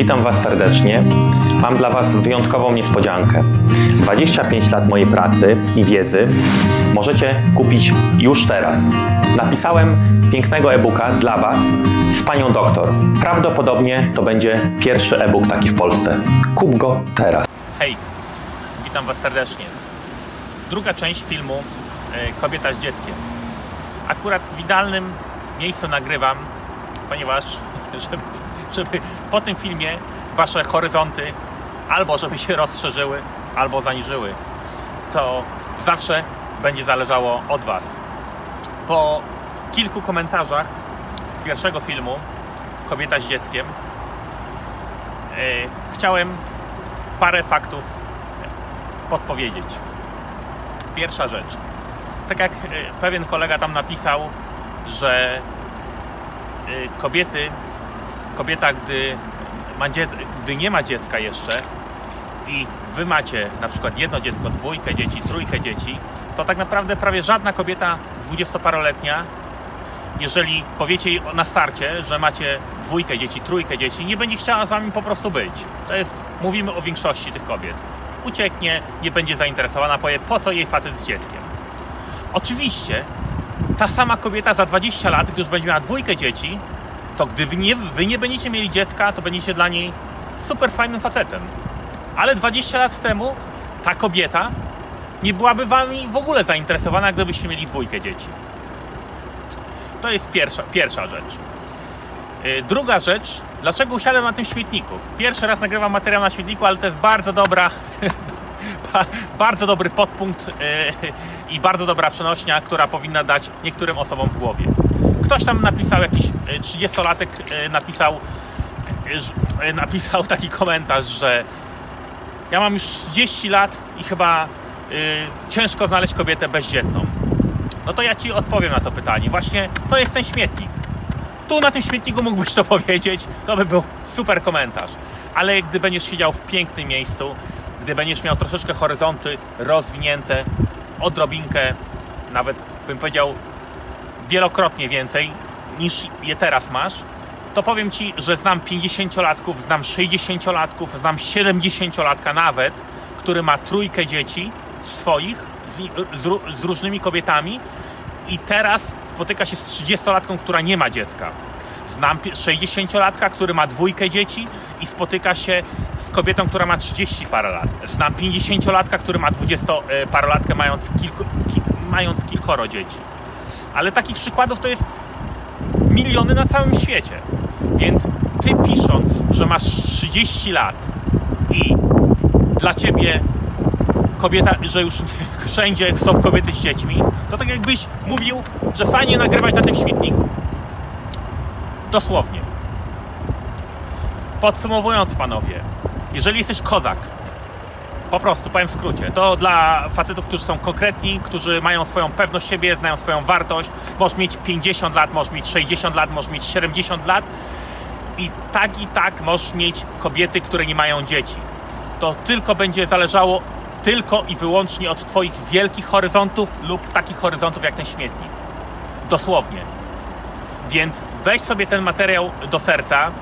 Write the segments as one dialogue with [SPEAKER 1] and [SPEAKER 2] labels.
[SPEAKER 1] Witam Was serdecznie. Mam dla Was wyjątkową niespodziankę. 25 lat mojej pracy i wiedzy możecie kupić już teraz. Napisałem pięknego e-booka dla Was z panią doktor. Prawdopodobnie to będzie pierwszy e-book taki w Polsce. Kup go teraz.
[SPEAKER 2] Hej, witam Was serdecznie. Druga część filmu Kobieta z dzieckiem. Akurat w idealnym miejscu nagrywam, ponieważ żeby po tym filmie Wasze horyzonty albo żeby się rozszerzyły, albo zaniżyły. To zawsze będzie zależało od Was. Po kilku komentarzach z pierwszego filmu Kobieta z dzieckiem chciałem parę faktów podpowiedzieć. Pierwsza rzecz. Tak jak pewien kolega tam napisał, że kobieta, gdy nie ma dziecka jeszcze i Wy macie na przykład jedno dziecko, dwójkę dzieci, trójkę dzieci, to tak naprawdę prawie żadna kobieta 20-paroletnia, jeżeli powiecie jej na starcie, że macie dwójkę dzieci, trójkę dzieci, nie będzie chciała z Wami po prostu być. To jest, mówimy o większości tych kobiet. Ucieknie, nie będzie zainteresowana, powie, po co jej facet z dzieckiem. Oczywiście ta sama kobieta za 20 lat, gdy już będzie miała dwójkę dzieci, to gdy wy nie będziecie mieli dziecka, to będziecie dla niej super fajnym facetem. Ale 20 lat temu ta kobieta nie byłaby Wami w ogóle zainteresowana, gdybyście mieli dwójkę dzieci. To jest pierwsza rzecz. Druga rzecz, dlaczego usiadłem na tym śmietniku? Pierwszy raz nagrywam materiał na śmietniku, ale to jest bardzo dobry podpunkt i bardzo dobra przenośnia, która powinna dać niektórym osobom w głowie. Ktoś tam napisał, jakiś 30-latek napisał taki komentarz, że ja mam już 30 lat i chyba ciężko znaleźć kobietę bezdzietną. No to ja Ci odpowiem na to pytanie. Właśnie to jest ten śmietnik. Tu na tym śmietniku mógłbyś to powiedzieć, to by był super komentarz. Ale gdy będziesz siedział w pięknym miejscu, gdy będziesz miał troszeczkę horyzonty rozwinięte, odrobinkę, nawet bym powiedział wielokrotnie więcej niż je teraz masz, to powiem Ci, że znam 50-latków, znam 60-latków, znam 70-latka nawet, który ma trójkę dzieci swoich z różnymi kobietami i teraz spotyka się z 30-latką, która nie ma dziecka. Znam 60-latka, który ma dwójkę dzieci i spotyka się z kobietą, która ma 30 parę lat. Znam 50-latka, który ma 20-parolatkę, mając kilkoro dzieci. Ale takich przykładów to jest miliony na całym świecie. Więc Ty pisząc, że masz 30 lat i dla Ciebie kobieta, że już wszędzie są kobiety z dziećmi, to tak jakbyś mówił, że fajnie nagrywać na tym śmietniku. Dosłownie. Podsumowując, panowie, jeżeli jesteś kozak, po prostu, powiem w skrócie, to dla facetów, którzy są konkretni, którzy mają swoją pewność siebie, znają swoją wartość, możesz mieć 50 lat, możesz mieć 60 lat, możesz mieć 70 lat i tak możesz mieć kobiety, które nie mają dzieci. To tylko będzie zależało tylko i wyłącznie od Twoich wielkich horyzontów lub takich horyzontów jak ten śmietnik. Dosłownie. Więc weź sobie ten materiał do serca,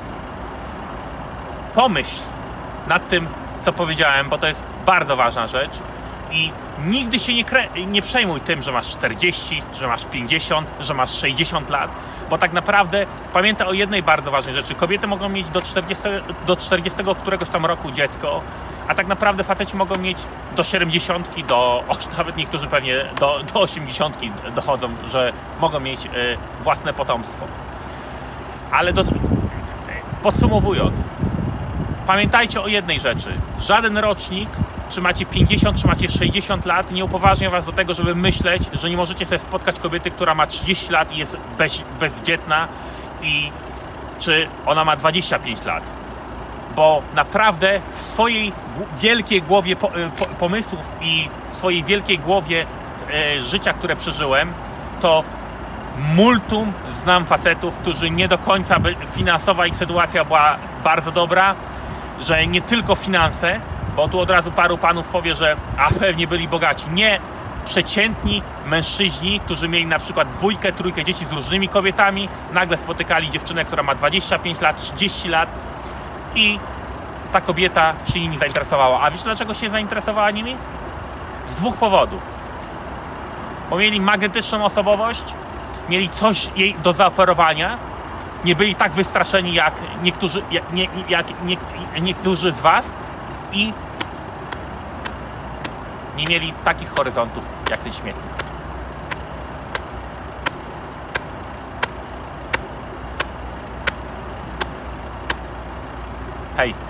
[SPEAKER 2] pomyśl nad tym, co powiedziałem, bo to jest bardzo ważna rzecz i nigdy się nie przejmuj tym, że masz 40, że masz 50, że masz 60 lat, bo tak naprawdę pamiętaj o jednej bardzo ważnej rzeczy. Kobiety mogą mieć do 40 któregoś tam roku dziecko, a tak naprawdę faceci mogą mieć do 70, nawet niektórzy pewnie do 80 dochodzą, że mogą mieć własne potomstwo. Ale podsumowując, pamiętajcie o jednej rzeczy. Żaden rocznik, czy macie 50, czy macie 60 lat, nie upoważnia Was do tego, żeby myśleć, że nie możecie sobie spotkać kobiety, która ma 30 lat i jest bezdzietna i czy ona ma 25 lat. Bo naprawdę w swojej wielkiej głowie pomysłów i w swojej wielkiej głowie życia, które przeżyłem, to multum znam facetów, którzy nie do końca finansowa ich sytuacja była bardzo dobra, że nie tylko finanse, bo tu od razu paru panów powie, że pewnie byli bogaci. Nie, przeciętni mężczyźni, którzy mieli na przykład dwójkę, trójkę dzieci z różnymi kobietami, nagle spotykali dziewczynę, która ma 25 lat, 30 lat I ta kobieta się nimi zainteresowała. A wiecie dlaczego się zainteresowała nimi? Z dwóch powodów. Bo mieli magnetyczną osobowość, mieli coś jej do zaoferowania, nie byli tak wystraszeni jak niektórzy z was i nie mieli takich horyzontów jak ten śmietnik. Hej.